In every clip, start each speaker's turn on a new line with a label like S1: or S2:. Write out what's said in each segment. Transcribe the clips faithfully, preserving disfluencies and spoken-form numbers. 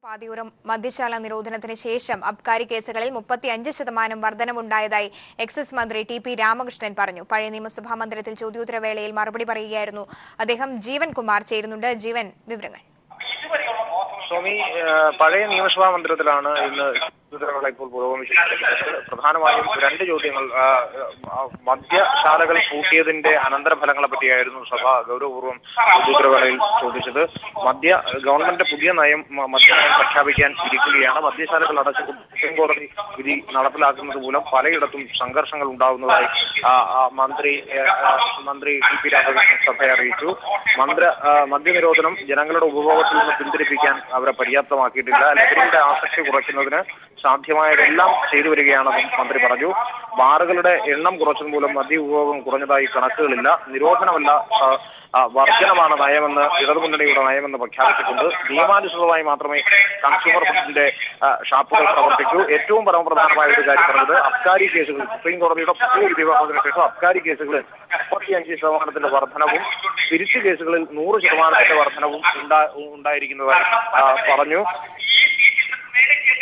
S1: പാതിയൂരം മദ്യശാല നിരോധനത്തിന് ശേഷം അബ്കാരി കേസുകളിൽ മുപ്പത്തിയഞ്ച് ശതമാനം വർധനവുണ്ടായതായി എക്സൈസ് മന്ത്രി ടി പി രാമകൃഷ്ണൻ പറഞ്ഞു. പഴയ നിയമസഭാ മന്ദിരത്തിൽ ചോദ്യോത്തരവേളയിൽ മറുപടി പറയുകയായിരുന്നു അദ്ദേഹം. ജീവൻ കുമാർ ചേരുന്നുണ്ട്. ജീവൻ, വിവരങ്ങൾ.
S2: സ്വാമി, പഴയ നിയമസഭാ മന്ദിരത്തിലാണ് ഇന്ന് ചോദ്യോത്തരവേള ഇപ്പോൾ പുരോഗമിച്ചിരിക്കുന്നത്. പ്രധാനമായും രണ്ട് ചോദ്യങ്ങൾ. മദ്യശാലകൾ പൂട്ടിയതിന്റെ അനന്തരഫലങ്ങളെ പറ്റിയായിരുന്നു സഭ ഗൗരവപൂർവ്വം ചോദ്യോത്തരവേളയിൽ ചോദിച്ചത്. മദ്യ ഗവൺമെന്റ് പുതിയ നയം മദ്യനയം പ്രഖ്യാപിക്കാൻ ഇരിക്കുകയാണ്. മദ്യശാലകൾ അടച്ച് സുപ്രീം കോടതി വിധി നടപ്പിലാക്കുന്നത് മൂലം പലയിടത്തും സംഘർഷങ്ങൾ ഉണ്ടാകുന്നതായി മന്ത്രി മന്ത്രി ടി പി രാമകൃഷ്ണൻ സഭയെ അറിയിച്ചു. മന്ത്രി മദ്യനിരോധനം ജനങ്ങളുടെ ഉപഭോഗത്തിൽ നിന്ന് പിന്തിരിപ്പിക്കാൻ അവരെ പര്യാപ്തമാക്കിയിട്ടില്ല. ലഹരിയുടെ ആസക്തി കുറയ്ക്കുന്നതിന് സാധ്യമായതെല്ലാം ചെയ്തു വരികയാണെന്നും മന്ത്രി പറഞ്ഞു. ബാറുകളുടെ എണ്ണം കുറച്ചത് മൂലം മദ്യ ഉപഭോഗം കുറഞ്ഞതായി കണക്കുകളില്ല. നിരോധനമല്ല, വർധനമാണ് നയമെന്ന് ഇടതുമുന്നണിയുടെ നയമെന്ന് പ്രഖ്യാപിച്ചിട്ടുണ്ട്. നിയമാനുസൃതമായി മാത്രമേ കൺസ്യൂമർ ഫെഡിന്റെ ഷാപ്പുകൾ പ്രവർത്തിക്കൂ. ഏറ്റവും പരമപ്രധാനമായ ഒരു കാര്യം പറഞ്ഞത് അബ്കാരി കേസുകൾ സുപ്രീം കോടതിയുടെ പുതിയ വിധി വന്നതിന് ശേഷം അബ്കാരി കേസുകളിൽ മുപ്പത്തിയഞ്ച് ശതമാനത്തിന്റെ വർധനവും തിരിച്ചു കേസുകളിൽ നൂറ് ശതമാനത്തിന്റെ വർധനവും ഉണ്ടായിരിക്കുന്നതായി പറഞ്ഞു.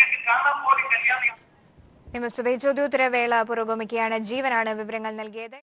S1: നിയമസഭയിൽ ചോദ്യോത്തരവേള പുരോഗമിക്കുകയാണ്. ജീവനാണ് വിവരങ്ങൾ നൽകിയത്.